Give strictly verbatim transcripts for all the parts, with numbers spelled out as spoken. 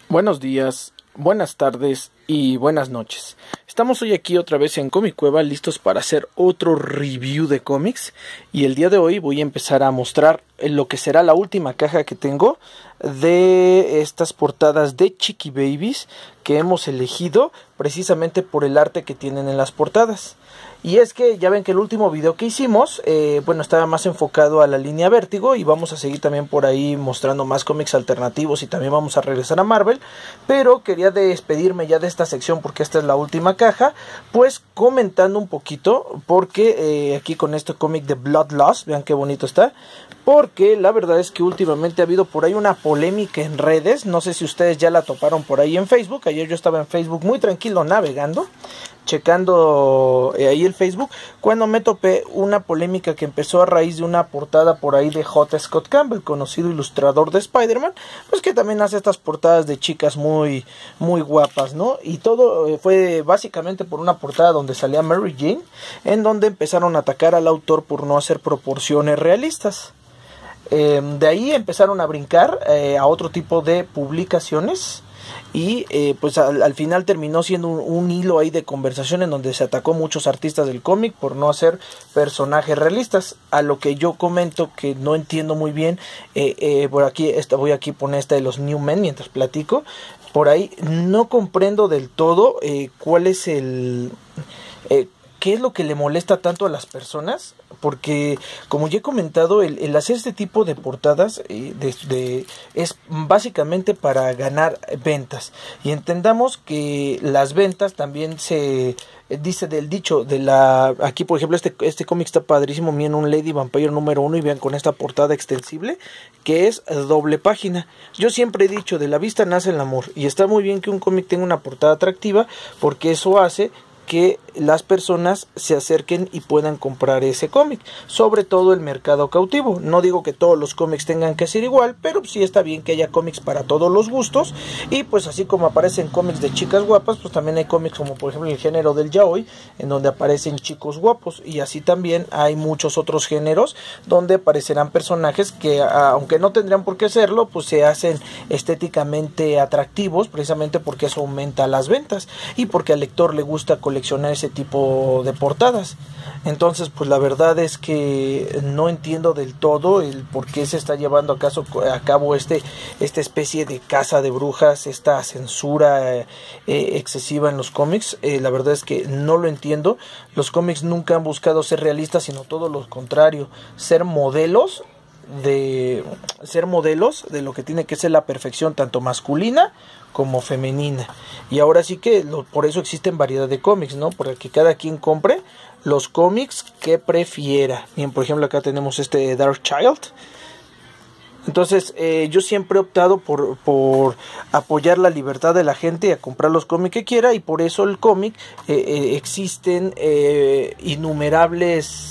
Buenos días, buenas tardes y buenas noches. Estamos hoy aquí otra vez en Comic Cueva, listos para hacer otro review de cómics. Y el día de hoy voy a empezar a mostrar lo que será la última caja que tengo de estas portadas de Chiqui Babies que hemos elegido precisamente por el arte que tienen en las portadas. Y es que ya ven que el último video que hicimos, eh, bueno, estaba más enfocado a la línea Vértigo, y vamos a seguir también por ahí mostrando más cómics alternativos, y también vamos a regresar a Marvel. Pero quería despedirme ya de esta sección porque esta es la última caja, pues comentando un poquito, porque eh, aquí con este cómic de Bloodlust, vean qué bonito está, porque la verdad es que últimamente ha habido por ahí una polémica en redes. No sé si ustedes ya la toparon por ahí en Facebook. Ayer yo estaba en Facebook muy tranquilo navegando, checando eh, ahí el Facebook, cuando me topé una polémica que empezó a raíz de una portada por ahí de J. Scott Campbell, conocido ilustrador de Spider-Man, pues que también hace estas portadas de chicas muy, muy guapas, ¿no? Y todo eh, fue básicamente por una portada donde salía Mary Jane, en donde empezaron a atacar al autor por no hacer proporciones realistas. Eh, de ahí empezaron a brincar eh, a otro tipo de publicaciones. Y eh, pues al, al final terminó siendo un, un hilo ahí de conversación en donde se atacó a muchos artistas del cómic por no hacer personajes realistas. A lo que yo comento que no entiendo muy bien, eh, eh, por aquí esta, voy aquí a poner esta de los New Men mientras platico. Por ahí no comprendo del todo eh, cuál es el... Eh, ¿Qué es lo que le molesta tanto a las personas? Porque, como ya he comentado, el, el hacer este tipo de portadas eh, de, de, es básicamente para ganar ventas. Y entendamos que las ventas también se... Eh, dice del dicho de la... Aquí, por ejemplo, este, este cómic está padrísimo. Miren, un Lady Vampire número uno, y vean con esta portada extensible, que es doble página. Yo siempre he dicho, de la vista nace el amor. Y está muy bien que un cómic tenga una portada atractiva, porque eso hace que las personas se acerquen y puedan comprar ese cómic, sobre todo el mercado cautivo. No digo que todos los cómics tengan que ser igual, pero sí está bien que haya cómics para todos los gustos. Y pues así como aparecen cómics de chicas guapas, pues también hay cómics como por ejemplo el género del yaoi, en donde aparecen chicos guapos, y así también hay muchos otros géneros donde aparecerán personajes que, aunque no tendrían por qué serlo, pues se hacen estéticamente atractivos, precisamente porque eso aumenta las ventas y porque al lector le gusta coleccionar ese tipo de portadas. Entonces, pues la verdad es que no entiendo del todo el por qué se está llevando a, caso, a cabo este esta especie de caza de brujas, esta censura eh, excesiva en los cómics. Eh, la verdad es que no lo entiendo. Los cómics nunca han buscado ser realistas, sino todo lo contrario, ser modelos de ser modelos de lo que tiene que ser la perfección, tanto masculina como femenina. Y ahora sí que lo, por eso existen variedad de cómics, ¿no? Para que cada quien compre los cómics que prefiera. Bien, por ejemplo, acá tenemos este Dark Child. Entonces, eh, yo siempre he optado por, por apoyar la libertad de la gente a comprar los cómics que quiera, y por eso el cómic eh, eh, existen eh, innumerables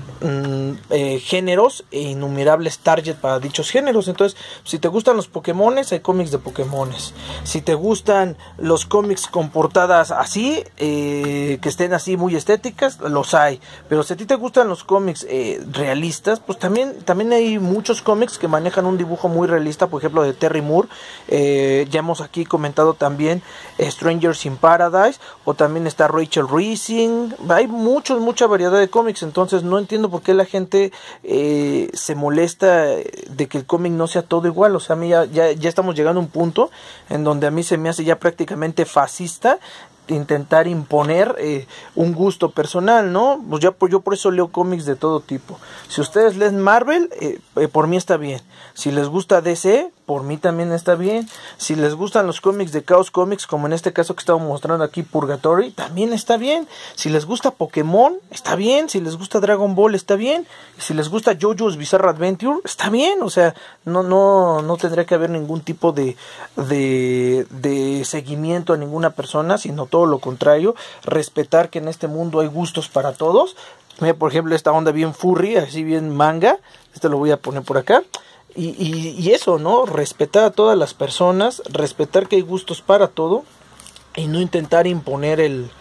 Eh, géneros e innumerables target para dichos géneros. Entonces, si te gustan los Pokémones, hay cómics de Pokémones. Si te gustan los cómics con portadas así, eh, que estén así muy estéticas, los hay. Pero si a ti te gustan los cómics eh, realistas, pues también, también hay muchos cómics que manejan un dibujo muy realista. Por ejemplo, de Terry Moore, eh, ya hemos aquí comentado también eh, Strangers in Paradise, o también está Rachel Rising. Hay muchos, mucha variedad de cómics. Entonces no entiendo por qué la gente eh, se molesta de que el cómic no sea todo igual. O sea, a mí ya, ya, ya estamos llegando a un punto en donde a mí se me hace ya prácticamente fascista intentar imponer eh, un gusto personal, ¿no? Pues ya, pues yo por eso leo cómics de todo tipo. Si ustedes leen Marvel, eh, eh, por mí está bien. Si les gusta D C, por mí también está bien. Si les gustan los cómics de Chaos Comics, como en este caso que estamos mostrando aquí, Purgatory, también está bien. Si les gusta Pokémon, está bien. Si les gusta Dragon Ball, está bien. Si les gusta JoJo's Bizarre Adventure, está bien. O sea, no, no, no tendría que haber ningún tipo de, de, de seguimiento a ninguna persona, sino todo lo contrario, respetar que en este mundo hay gustos para todos. Mira, por ejemplo, esta onda bien furry, así bien manga, este lo voy a poner por acá. Y, y, y eso, ¿no? Respetar a todas las personas, respetar que hay gustos para todo, y no intentar imponer el,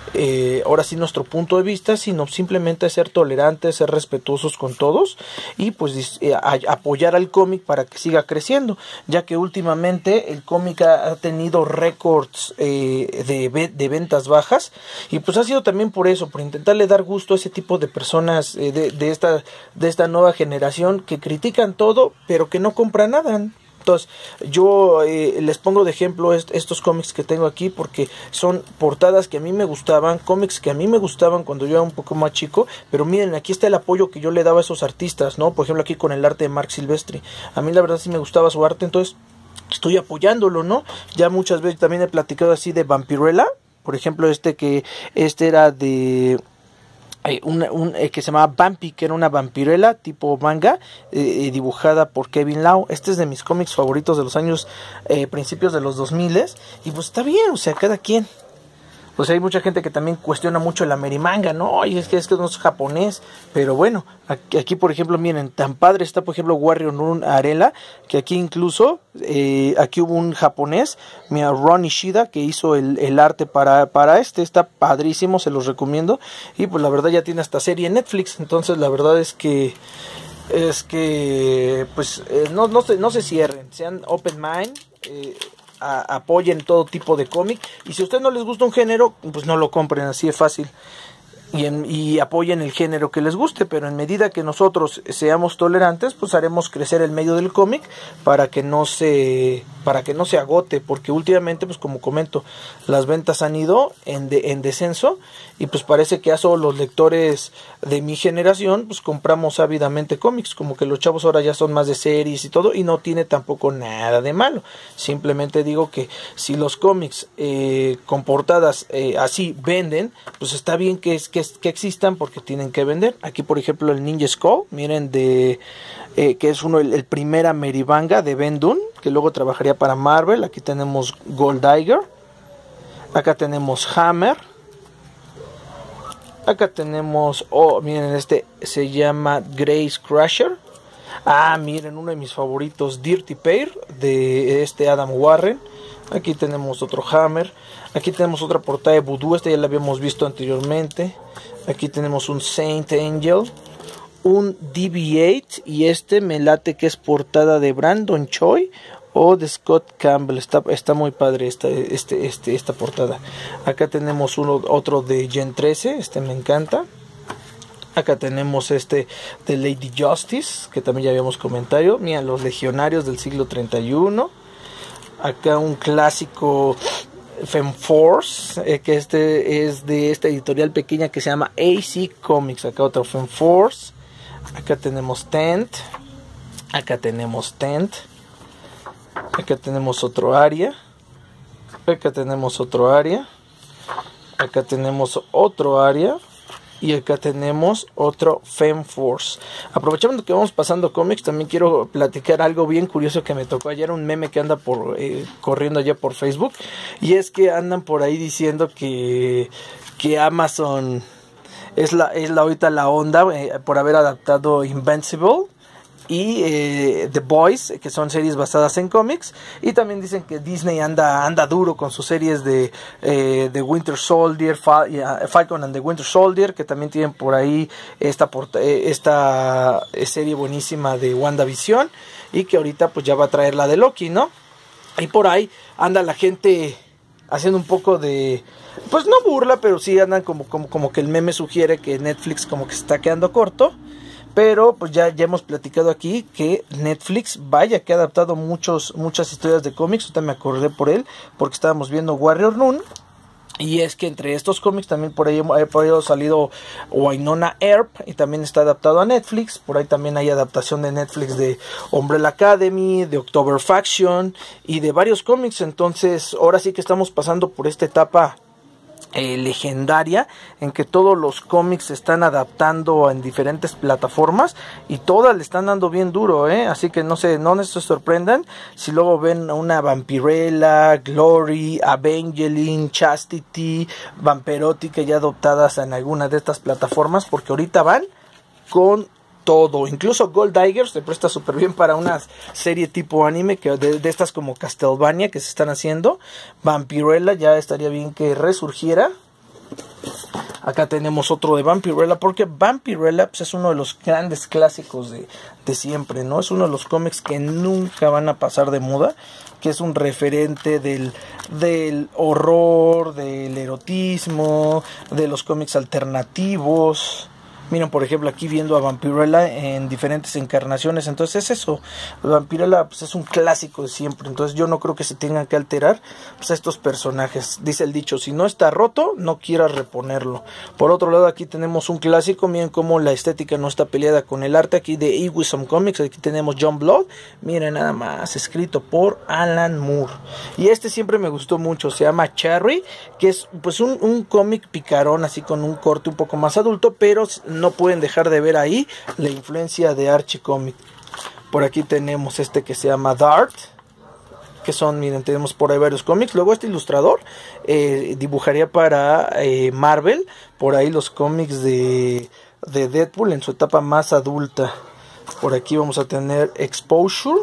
eh, ahora sí nuestro punto de vista, sino simplemente ser tolerantes, ser respetuosos con todos y pues eh, a, apoyar al cómic para que siga creciendo, ya que últimamente el cómic ha, ha tenido récords eh, de, de ventas bajas y pues ha sido también por eso, por intentarle dar gusto a ese tipo de personas eh, de, de, esta, de esta nueva generación que critican todo pero que no compran nada. Entonces, yo eh, les pongo de ejemplo est estos cómics que tengo aquí porque son portadas que a mí me gustaban, cómics que a mí me gustaban cuando yo era un poco más chico, pero miren, aquí está el apoyo que yo le daba a esos artistas, ¿no? Por ejemplo, aquí con el arte de Marc Silvestri. A mí la verdad sí me gustaba su arte, entonces estoy apoyándolo, ¿no? Ya muchas veces también he platicado así de Vampirella, por ejemplo, este que este era de... Un, un, eh, que se llamaba Vampy, que era una vampirela tipo manga, eh, dibujada por Kevin Lau. Este es de mis cómics favoritos de los años eh, principios de los dos mil, y pues está bien, o sea, cada quien. Pues hay mucha gente que también cuestiona mucho el amerimanga, ¿no? Ay, es que es que no es japonés, pero bueno, aquí, aquí por ejemplo, miren, tan padre está por ejemplo Warrior Nun Arela, que aquí incluso, eh, aquí hubo un japonés, mira, Ron Ishida, que hizo el, el arte para, para este, está padrísimo, se los recomiendo, y pues la verdad ya tiene hasta serie en Netflix, entonces la verdad es que, es que, pues, eh, no, no, se, no se cierren, sean open mind, eh, A, apoyen todo tipo de cómic y si a usted no les gusta un género pues no lo compren, así es fácil y, en, y apoyen el género que les guste, pero en medida que nosotros seamos tolerantes pues haremos crecer el medio del cómic para que no se para que no se agote, porque últimamente pues como comento las ventas han ido en, de, en descenso y pues parece que ya solo los lectores de mi generación pues compramos ávidamente cómics, como que los chavos ahora ya son más de series y todo, y no tiene tampoco nada de malo, simplemente digo que si los cómics eh, con portadas eh, así venden, pues está bien que, es, que, que existan porque tienen que vender. Aquí por ejemplo el Ninja Skull, miren, de eh, que es uno el, el primer Amerimanga de Ben Dunn, que luego trabajaría para Marvel. Aquí tenemos Goldiger, acá tenemos Hammer, acá tenemos, oh miren, este se llama Grace Crusher. Ah, miren, uno de mis favoritos, Dirty Pair, de este Adam Warren. Aquí tenemos otro Hammer. Aquí tenemos otra portada de Voodoo, esta ya la habíamos visto anteriormente. Aquí tenemos un Saint Angel, un D B ocho, y este me late que es portada de Brandon Choi o de Scott Campbell. Está, está muy padre esta, este, este, esta portada. Acá tenemos uno, otro de Gen trece, este me encanta. Acá tenemos este de Lady Justice, que también ya habíamos comentado. Mira, los legionarios del siglo treinta y uno. Acá un clásico Femforce, eh, que este es de esta editorial pequeña que se llama A C Comics. Acá otro Femforce. Acá tenemos Tent. Acá tenemos Tent. Acá tenemos otro área. Acá tenemos otro área. Acá tenemos otro área. Y acá tenemos otro Femforce. Aprovechando que vamos pasando cómics, también quiero platicar algo bien curioso que me tocó ayer. Un meme que anda por eh, corriendo allá por Facebook. Y es que andan por ahí diciendo que, que Amazon es la, es la ahorita la onda eh, por haber adaptado Invincible y eh, The Boys, que son series basadas en cómics. Y también dicen que Disney anda anda duro con sus series de, eh, de Winter Soldier, Fal uh, Falcon and the Winter Soldier, que también tienen por ahí esta, esta serie buenísima de WandaVision, y que ahorita pues ya va a traer la de Loki, ¿no? Y por ahí anda la gente haciendo un poco de, pues no burla, pero sí andan como, como, como que el meme sugiere que Netflix como que se está quedando corto. Pero pues ya, ya hemos platicado aquí que Netflix, vaya que ha adaptado muchos, muchas historias de cómics. Ahorita me acordé por él, porque estábamos viendo Warrior Nun. Y es que entre estos cómics también por ahí, por ahí ha salido Wynonna Earp, y también está adaptado a Netflix. Por ahí también hay adaptación de Netflix de Umbrella Academy, de October Faction y de varios cómics. Entonces ahora sí que estamos pasando por esta etapa Eh, legendaria en que todos los cómics se están adaptando en diferentes plataformas y todas le están dando bien duro, ¿eh? Así que no se, no se sorprendan si luego ven una Vampirella, Glory, Evangeline, Chastity, Vampirotica ya adoptadas en alguna de estas plataformas, porque ahorita van con todo. Incluso Goldiger se presta súper bien para una serie tipo anime, que de, de estas como Castlevania que se están haciendo. Vampirella ya estaría bien que resurgiera. Acá tenemos otro de Vampirella, porque Vampirella pues, es uno de los grandes clásicos de, de siempre, ¿no? Es uno de los cómics que nunca van a pasar de moda, que es un referente del, del horror, del erotismo, de los cómics alternativos. Miren, por ejemplo, aquí viendo a Vampirella en diferentes encarnaciones. Entonces es eso. Vampirella pues, es un clásico de siempre. Entonces yo no creo que se tengan que alterar pues, estos personajes. Dice el dicho, si no está roto, no quieras reponerlo. Por otro lado, aquí tenemos un clásico. Miren cómo la estética no está peleada con el arte. Aquí de Ewisome Comics. Aquí tenemos John Blood. Miren nada más. Escrito por Alan Moore. Y este siempre me gustó mucho. Se llama Cherry. Que es pues un, un cómic picarón. Así con un corte un poco más adulto. Pero no pueden dejar de ver ahí la influencia de Archie Comics. Por aquí tenemos este que se llama Dart, que son, miren, tenemos por ahí varios cómics. Luego este ilustrador eh, dibujaría para eh, Marvel, por ahí los cómics de, de Deadpool en su etapa más adulta. Por aquí vamos a tener Exposure,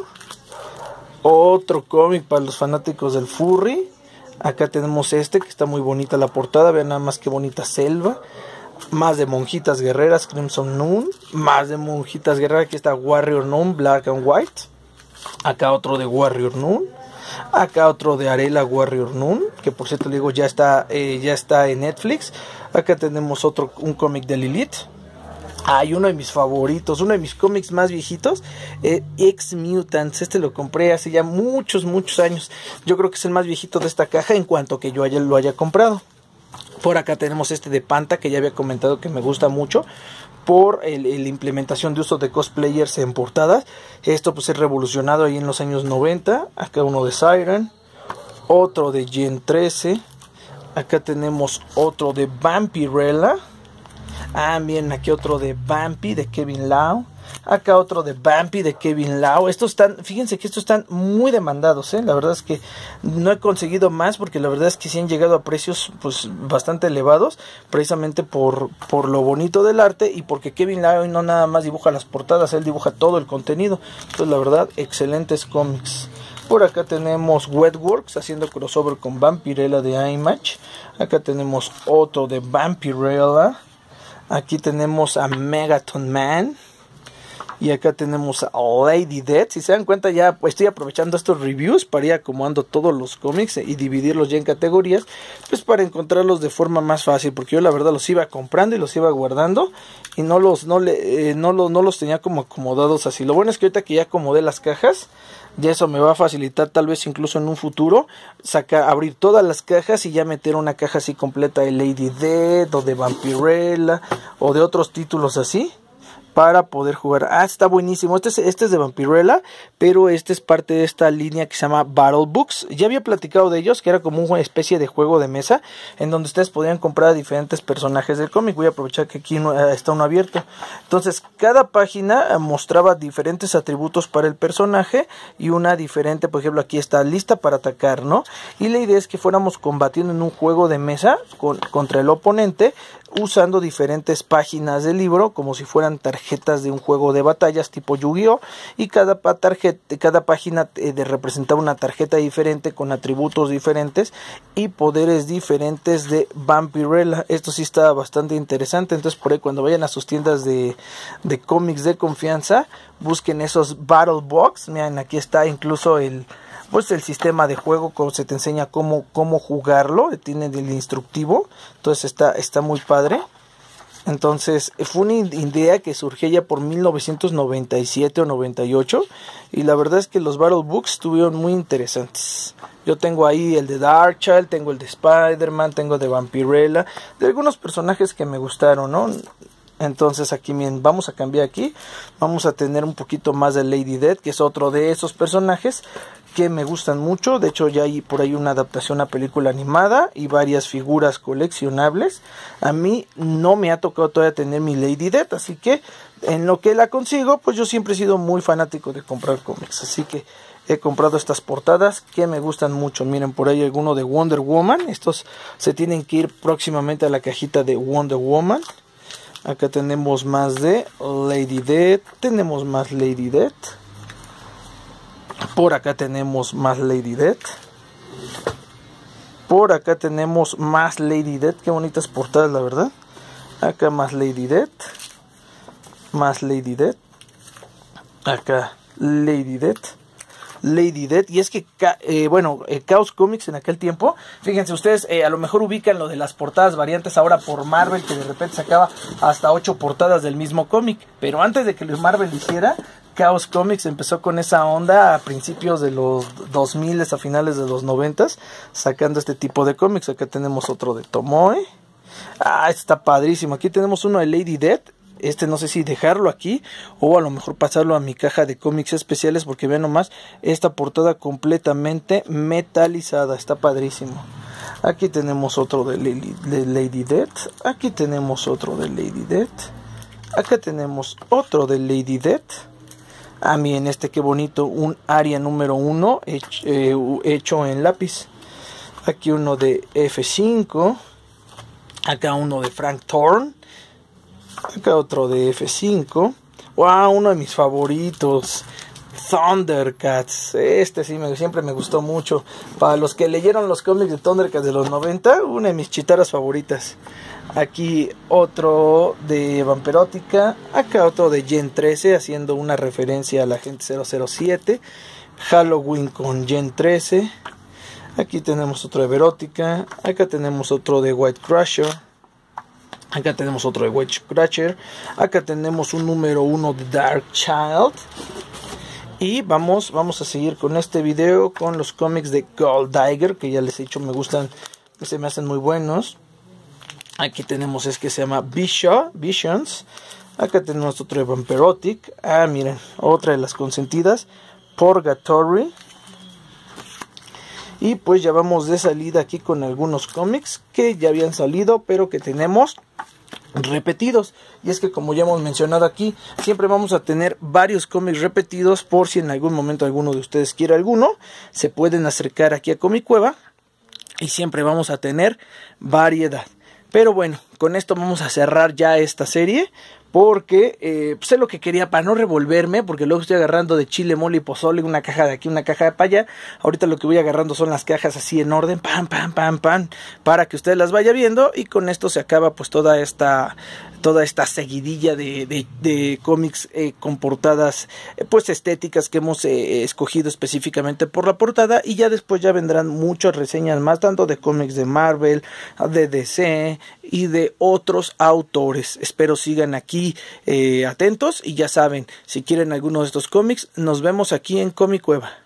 otro cómic para los fanáticos del furry. Acá tenemos este que está muy bonita la portada, vean nada más que bonita selva. Más de monjitas guerreras, Crimson Noon. Más de monjitas guerreras, aquí está Warrior Noon, Black and White. Acá otro de Warrior Noon. Acá otro de Arela Warrior Noon, que por cierto le digo ya está, eh, ya está en Netflix. Acá tenemos otro, un cómic de Lilith. Hay uno de mis favoritos, uno de mis cómics más viejitos, eh, X-Mutants. Este lo compré hace ya muchos, muchos años. Yo creo que es el más viejito de esta caja en cuanto que yo haya, lo haya comprado. Por acá tenemos este de Panta, que ya había comentado que me gusta mucho por el, el, la implementación de uso de cosplayers en portadas. Esto pues es revolucionado ahí en los años noventa. Acá uno de Siren, otro de Gen trece. Acá tenemos otro de Vampirella. Ah, bien, aquí otro de Vampy de Kevin Lau. Acá otro de Vampy de Kevin Lau. Estos están, fíjense que estos están muy demandados, ¿eh? La verdad es que no he conseguido más porque la verdad es que sí han llegado a precios pues bastante elevados, precisamente por, por lo bonito del arte y porque Kevin Lau no nada más dibuja las portadas, él dibuja todo el contenido. Entonces la verdad, excelentes cómics. Por acá tenemos Wetworks haciendo crossover con Vampirella de Image. Acá tenemos otro de Vampirella. Aquí tenemos a Megaton Man. Y acá tenemos a Lady Death. Si se dan cuenta, ya pues, estoy aprovechando estos reviews para ir acomodando todos los cómics y dividirlos ya en categorías, pues para encontrarlos de forma más fácil, porque yo la verdad los iba comprando y los iba guardando y no los, no le, eh, no, lo, no los tenía como acomodados así. Lo bueno es que ahorita que ya acomodé las cajas, ya eso me va a facilitar tal vez incluso en un futuro sacar, abrir todas las cajas y ya meter una caja así completa de Lady Death o de Vampirella o de otros títulos así, para poder jugar. Ah, está buenísimo. Este es, este es de Vampirella, pero este es parte de esta línea que se llama Battle Books. Ya había platicado de ellos, que era como una especie de juego de mesa, en donde ustedes podían comprar diferentes personajes del cómic. Voy a aprovechar que aquí está uno abierto. Entonces, cada página mostraba diferentes atributos para el personaje y una diferente, por ejemplo, aquí está lista para atacar, ¿no? Y la idea es que fuéramos combatiendo en un juego de mesa con, contra el oponente, usando diferentes páginas del libro como si fueran tarjetas de un juego de batallas tipo Yu-Gi-Oh! Y cada, tarjeta, cada página eh, de representaba una tarjeta diferente con atributos diferentes y poderes diferentes de Vampirella. Esto sí está bastante interesante. Entonces por ahí cuando vayan a sus tiendas de, de cómics de confianza, busquen esos Battle Box. Miren, aquí está incluso el... pues el sistema de juego, como se te enseña cómo, cómo jugarlo, tiene el instructivo, entonces está, está muy padre. Entonces fue una idea que surgió ya por mil novecientos noventa y siete o noventa y ocho, y la verdad es que los Battle Books estuvieron muy interesantes. Yo tengo ahí el de Darkchild, tengo el de Spider-Man, tengo de Vampirella, de algunos personajes que me gustaron, ¿no? Entonces aquí bien, vamos a cambiar aquí, vamos a tener un poquito más de Lady Death, que es otro de esos personajes que me gustan mucho. De hecho ya hay por ahí una adaptación a película animada y varias figuras coleccionables. A mí no me ha tocado todavía tener mi Lady Death, así que en lo que la consigo, pues yo siempre he sido muy fanático de comprar cómics, así que he comprado estas portadas que me gustan mucho. Miren, por ahí alguno de Wonder Woman, estos se tienen que ir próximamente a la cajita de Wonder Woman. Acá tenemos más de Lady Death, tenemos más Lady Death. Por acá tenemos más Lady Death. Por acá tenemos más Lady Death. Qué bonitas portadas, la verdad. Acá más Lady Death. Más Lady Death. Acá Lady Death. Lady Death. Y es que, eh, bueno, eh, Chaos Comics en aquel tiempo, fíjense ustedes, eh, a lo mejor ubican lo de las portadas variantes ahora por Marvel, que de repente sacaba hasta ocho portadas del mismo cómic. Pero antes de que Marvel hiciera, Chaos Comics empezó con esa onda a principios de los dos mil, a finales de los noventa, sacando este tipo de cómics. Acá tenemos otro de Tomoe. Ah, este está padrísimo. Aquí tenemos uno de Lady Death. Este no sé si dejarlo aquí o a lo mejor pasarlo a mi caja de cómics especiales, porque vean nomás esta portada completamente metalizada. Está padrísimo. Aquí tenemos otro de Lady, de Lady Death. Aquí tenemos otro de Lady Death. Acá tenemos otro de Lady Death. Ah, miren este qué bonito, un área número uno hecho, eh, hecho en lápiz. Aquí uno de F cinco. Acá uno de Frank Thorne. Acá otro de F cinco. Wow, uno de mis favoritos, Thundercats. Este sí, me, siempre me gustó mucho. Para los que leyeron los cómics de Thundercats de los noventa, una de mis chitaras favoritas. Aquí otro de Vampirótica. Acá otro de Gen trece, haciendo una referencia a la Agente cero cero siete. Halloween con Gen trece. Aquí tenemos otro de Verótica. Acá tenemos otro de White Crusher. Acá tenemos otro de White Crusher. Acá tenemos un número uno de Dark Child. Y vamos, vamos a seguir con este video con los cómics de Gold Digger, que ya les he dicho me gustan, que se me hacen muy buenos. Aquí tenemos es que se llama Vision, Visions. Acá tenemos otro de Vampirotic. Ah, miren, otra de las consentidas, Purgatory. Y pues ya vamos de salida aquí con algunos cómics que ya habían salido, pero que tenemos repetidos. Y es que, como ya hemos mencionado aquí, siempre vamos a tener varios cómics repetidos, por si en algún momento alguno de ustedes quiere alguno, se pueden acercar aquí a Comic Cueva y siempre vamos a tener variedad. Pero bueno, con esto vamos a cerrar ya esta serie, porque eh, pues es lo que quería para no revolverme, porque luego estoy agarrando de chile, mole y pozole, una caja de aquí, una caja de para allá. Ahorita lo que voy agarrando son las cajas así en orden, pam, pam, pam, pam, para que ustedes las vayan viendo, y con esto se acaba pues toda esta, toda esta seguidilla de, de, de cómics eh, con portadas eh, pues estéticas que hemos eh, escogido específicamente por la portada, y ya después ya vendrán muchas reseñas más, tanto de cómics de Marvel, de D C y de otros autores. Espero sigan aquí Eh, atentos, y ya saben, si quieren alguno de estos cómics, nos vemos aquí en Comic Cueva.